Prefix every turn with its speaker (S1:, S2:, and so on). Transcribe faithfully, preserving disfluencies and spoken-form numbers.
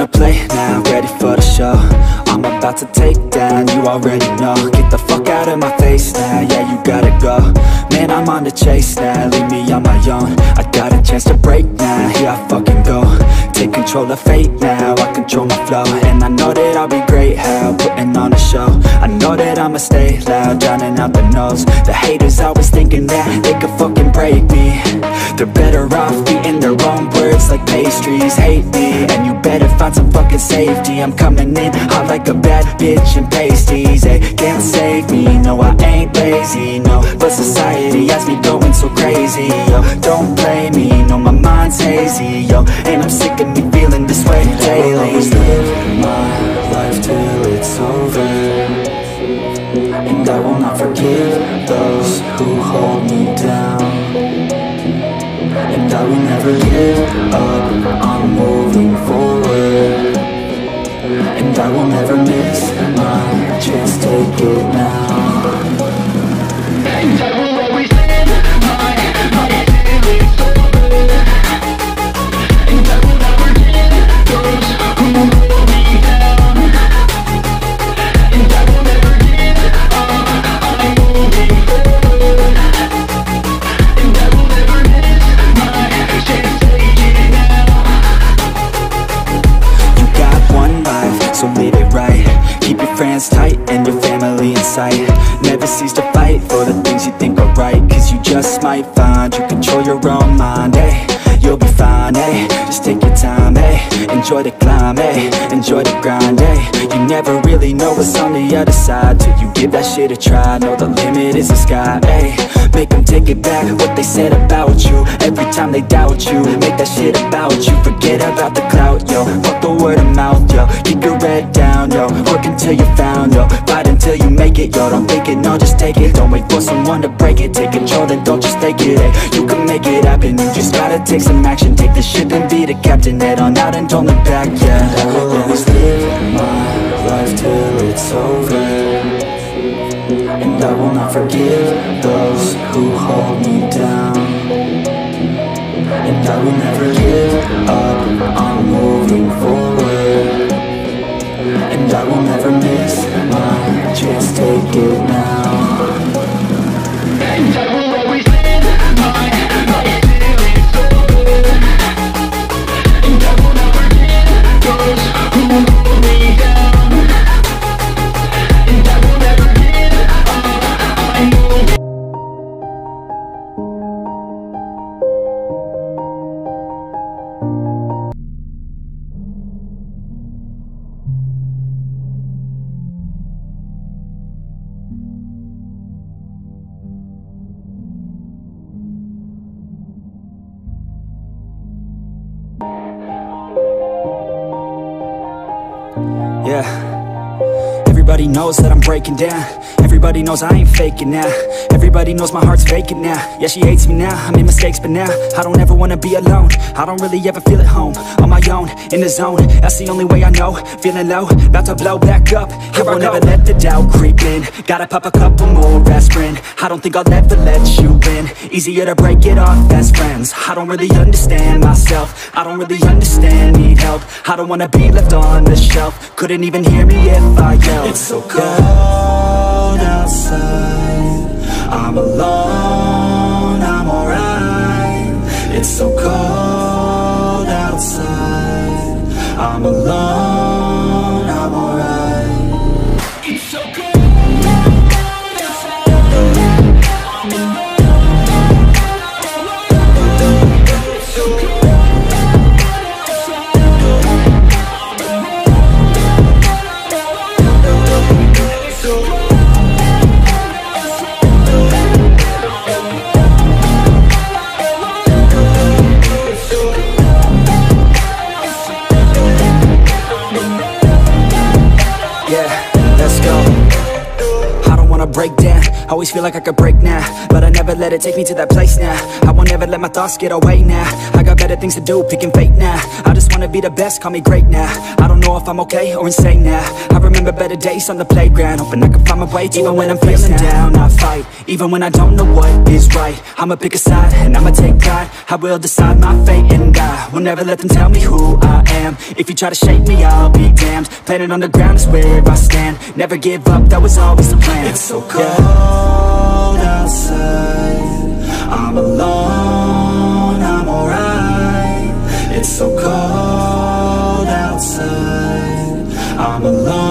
S1: wanna play now, ready for the show. I'm about to take down, you already know. Get the fuck out of my face now, yeah, you gotta go. Man, I'm on the chase now, leave me on my own. I got a chance to break now, here I fucking go. Take control of fate now, I control my flow. And I know that I'll be great, how, putting on a show. I know that I'ma stay loud, drowning out the noise. The haters always thinking that they could fucking break me. They're better off eating their own words like pastries. Hate me, and you better find some fucking safety. I'm coming in hot like a bad bitch in pasties. They can't save me, no I ain't lazy, no. But society has me going so crazy, yo. Don't play me, no my mind's hazy, yo. And I'm sick of me feeling this way daily. I'll always live my life till it's over, and I will not forgive those who hold me down. And I will never give up, I'm moving forward. And I will never miss my chance, take it now. And I will always live my life till it's over, and I will never give those who hold me down. And I will never give up, I'm moving forward. And I will never miss my chance, take it now. You got one life, so live it right. Keep your friends tight and your family in sight. Never cease to fight for the things you think are right, cause you just might find you control your own mind, eh? You'll be fine, eh? Just take your time, eh? Enjoy the climb, eh? Enjoy the grind, eh? You never really know what's on the other side till you give that shit a try. Know the limit is the sky, eh? Make them take it back, what they said about you. Every time they doubt you, make that shit about you. Forget about the clout, yo. Fuck the word of mouth, yo. Keep your head down, yo. Work until you're found, yo. Fight until you make it, yo. Don't think it, no, just take it. Don't wait for someone to break it. Take control, then don't just take it, eh? You can make it happen, you just gotta take some action. Take the ship and be the captain. Head on out and don't look back, yeah. I will always live my life till it's over, and I will not forgive those who hold me down. And I will never give up, I'm moving forward. And I will never miss my chance, take it now. And I will always live my life till it's over, and I will never give those who hold me down. And I will never give up, I know. Yeah, everybody knows that I'm breaking down. Everybody knows I ain't faking now. Everybody knows my heart's vacant now. Yeah, she hates me now, I made mistakes but now I don't ever wanna be alone. I don't really ever feel at home. On my own, in the zone, that's the only way I know. Feeling low, about to blow back up. Here I won't ever let the doubt creep in. Gotta pop a couple more aspirin. I don't think I'll ever let you in. Easier to break it off best friends. I don't really understand myself. I don't really understand, need help. I don't wanna be left on the shelf. Couldn't even hear me if I yelled. It's so cold outside, I'm alone, I'm alright. It's so cold outside, I'm alone, I'm alright. It's so cold outside, I'm alone. It's so cold outside, I'm alone. It's so cold. Break down, always feel like I could break now, but I never let it take me to that place now. I won't ever let my thoughts get away now. I got better things to do, picking fate now. I just wanna be the best, call me great now. I don't know if I'm okay or insane now. I remember better days on the playground, hoping I can find my way to even when I'm feeling down, I fight, even when I don't know what is right. I'ma pick a side, and I'ma take pride. I will decide my fate and die. When will never let them tell me who I am. If you try to shake me, I'll be damned. Planet on the ground is where I stand. Never give up, that was always the plan. It's so cold yeah. outside, I'm alone, I'm alright. It's so cold outside, I'm alone.